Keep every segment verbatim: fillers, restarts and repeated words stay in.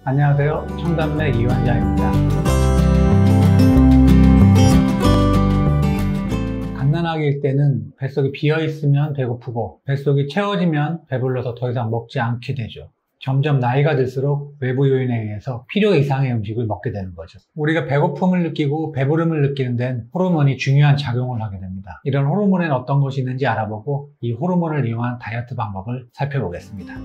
안녕하세요. 청담내 이원장입니다. 갓난아기일 때는 뱃속이 비어있으면 배고프고 뱃속이 채워지면 배불러서 더 이상 먹지 않게 되죠. 점점 나이가 들수록 외부 요인에 의해서 필요 이상의 음식을 먹게 되는 거죠. 우리가 배고픔을 느끼고 배부름을 느끼는 데는 호르몬이 중요한 작용을 하게 됩니다. 이런 호르몬에는 어떤 것이 있는지 알아보고 이 호르몬을 이용한 다이어트 방법을 살펴보겠습니다.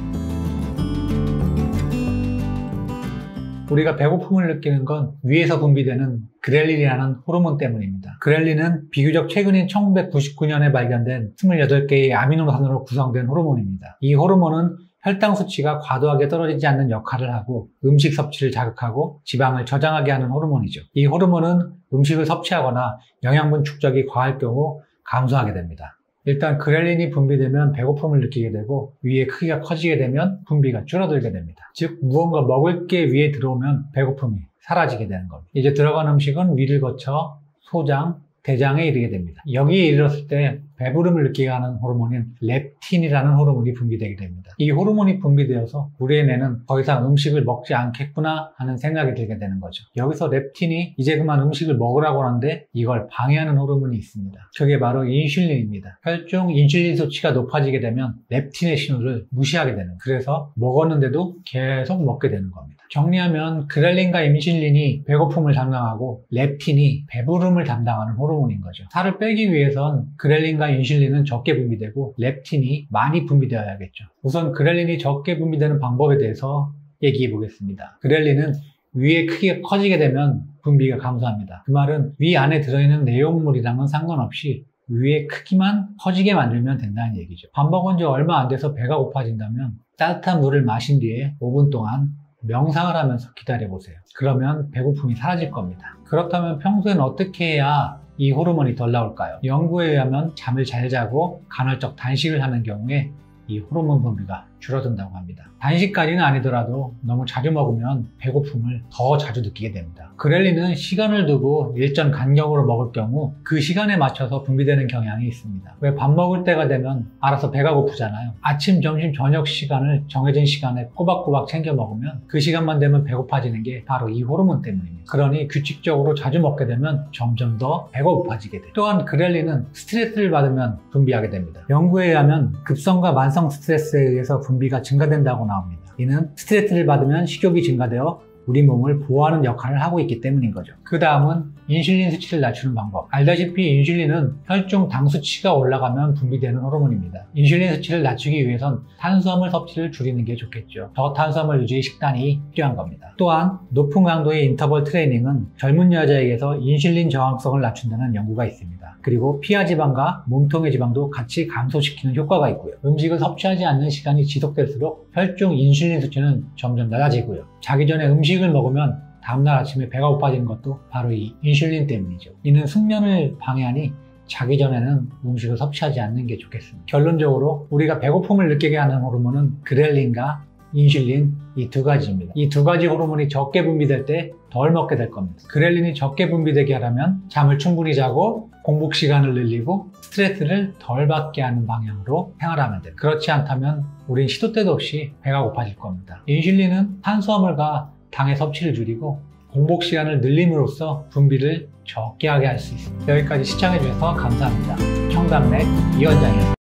우리가 배고픔을 느끼는 건 위에서 분비되는 그렐린이라는 호르몬 때문입니다. 그렐린은 비교적 최근인 천구백구십구 년에 발견된 이십팔 개의 아미노산으로 구성된 호르몬입니다. 이 호르몬은 혈당 수치가 과도하게 떨어지지 않는 역할을 하고 음식 섭취를 자극하고 지방을 저장하게 하는 호르몬이죠. 이 호르몬은 음식을 섭취하거나 영양분 축적이 과할 경우 감소하게 됩니다. 일단 그렐린이 분비되면 배고픔을 느끼게 되고 위의 크기가 커지게 되면 분비가 줄어들게 됩니다. 즉 무언가 먹을 게 위에 들어오면 배고픔이 사라지게 되는 겁니다. 이제 들어간 음식은 위를 거쳐 소장, 대장에 이르게 됩니다. 여기에 이르렀을 때 배부름을 느끼게 하는 호르몬인 렙틴이라는 호르몬이 분비되게 됩니다. 이 호르몬이 분비되어서 우리의 뇌는 더 이상 음식을 먹지 않겠구나 하는 생각이 들게 되는 거죠. 여기서 렙틴이 이제 그만 음식을 먹으라고 하는데 이걸 방해하는 호르몬이 있습니다. 그게 바로 인슐린입니다. 혈중 인슐린 수치가 높아지게 되면 렙틴의 신호를 무시하게 되는 거예요. 그래서 먹었는데도 계속 먹게 되는 겁니다. 정리하면 그렐린과 인슐린이 배고픔을 담당하고 렙틴이 배부름을 담당하는 호르몬인 거죠. 살을 빼기 위해선 그렐린과 인슐린은 적게 분비되고 렙틴이 많이 분비되어야겠죠. 우선 그렐린이 적게 분비되는 방법에 대해서 얘기해 보겠습니다. 그렐린은 위의 크기가 커지게 되면 분비가 감소합니다. 그 말은 위 안에 들어있는 내용물이랑은 상관없이 위의 크기만 커지게 만들면 된다는 얘기죠. 밥 먹은 지 얼마 안 돼서 배가 고파진다면 따뜻한 물을 마신 뒤에 오 분 동안 명상을 하면서 기다려보세요. 그러면 배고픔이 사라질 겁니다. 그렇다면 평소엔 어떻게 해야 이 호르몬이 덜 나올까요? 연구에 의하면 잠을 잘 자고 간헐적 단식을 하는 경우에 이 호르몬 분비가 줄어든다고 합니다. 단식까지는 아니더라도 너무 자주 먹으면 배고픔을 더 자주 느끼게 됩니다. 그렐린은 시간을 두고 일정 간격으로 먹을 경우 그 시간에 맞춰서 분비되는 경향이 있습니다. 왜 밥 먹을 때가 되면 알아서 배가 고프잖아요. 아침, 점심, 저녁 시간을 정해진 시간에 꼬박꼬박 챙겨 먹으면 그 시간만 되면 배고파지는 게 바로 이 호르몬 때문입니다. 그러니 규칙적으로 자주 먹게 되면 점점 더 배가 고파지게 돼요. 또한 그렐린은 스트레스를 받으면 분비하게 됩니다. 연구에 의하면 급성과 만성 스트레스에 의해서 분비가 증가된다고 나옵니다. 이는 스트레스를 받으면 식욕이 증가되어 우리 몸을 보호하는 역할을 하고 있기 때문인 거죠. 그 다음은 인슐린 수치를 낮추는 방법. 알다시피 인슐린은 혈중 당 수치가 올라가면 분비되는 호르몬입니다. 인슐린 수치를 낮추기 위해선 탄수화물 섭취를 줄이는 게 좋겠죠. 저탄수화물 위주의 식단이 필요한 겁니다. 또한 높은 강도의 인터벌 트레이닝은 젊은 여자에게서 인슐린 저항성을 낮춘다는 연구가 있습니다. 그리고 피하 지방과 몸통의 지방도 같이 감소시키는 효과가 있고요. 음식을 섭취하지 않는 시간이 지속될수록 혈중 인슐린 수치는 점점 낮아지고요. 자기 전에 음식을 먹으면 다음날 아침에 배가 고파지는 것도 바로 이 인슐린 때문이죠. 이는 숙면을 방해하니 자기 전에는 음식을 섭취하지 않는 게 좋겠습니다. 결론적으로 우리가 배고픔을 느끼게 하는 호르몬은 그렐린과 인슐린 이 두 가지입니다. 이 두 가지 호르몬이 적게 분비될 때 덜 먹게 될 겁니다. 그렐린이 적게 분비되게 하려면 잠을 충분히 자고 공복 시간을 늘리고 스트레스를 덜 받게 하는 방향으로 생활하면 돼요. 그렇지 않다면 우린 시도 때도 없이 배가 고파질 겁니다. 인슐린은 탄수화물과 당의 섭취를 줄이고 공복 시간을 늘림으로써 분비를 적게 하게 할 수 있습니다. 여기까지 시청해주셔서 감사합니다. 청담내 이원장이었습니다.